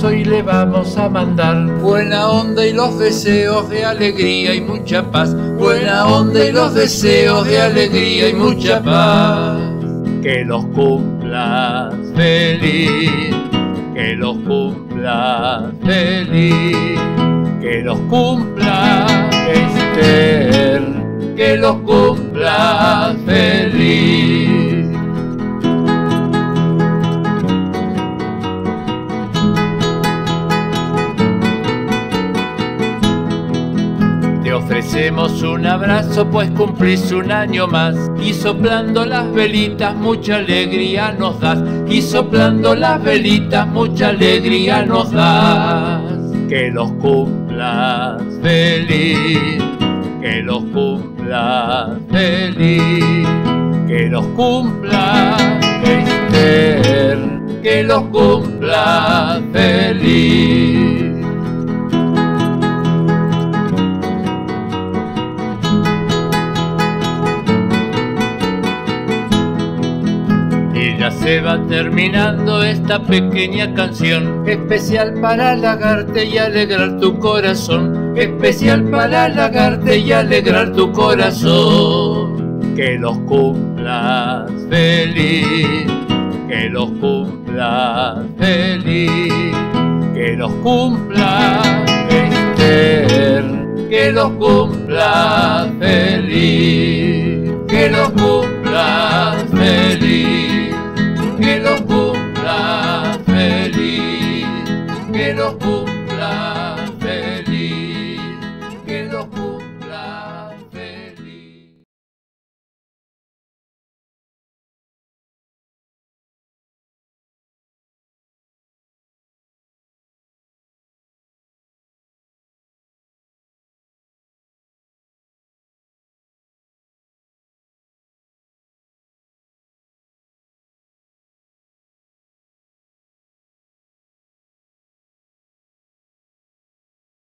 nosotros hoy le vamos a mandar buena onda y los deseos de alegría y mucha paz. Buena onda y los deseos de alegría y mucha paz. Que los cumplas feliz, que los cumplas feliz, que los cumplas Esther, que los cumplas feliz. Te ofrecemos un abrazo pues cumplís un año más, y soplando las velitas mucha alegría nos das, y soplando las velitas mucha alegría nos das. Que los cumplas feliz, que los cumplas feliz, que los cumplas Esther, que los cumplas feliz. Y ya se va terminando esta pequeña canción, especial para halagarte y alegrar tu corazón, especial para halagarte y alegrar tu corazón. Que los cumplas feliz, que los cumplas feliz, que los cumplas Esther, que los cumplas feliz, que los cumplas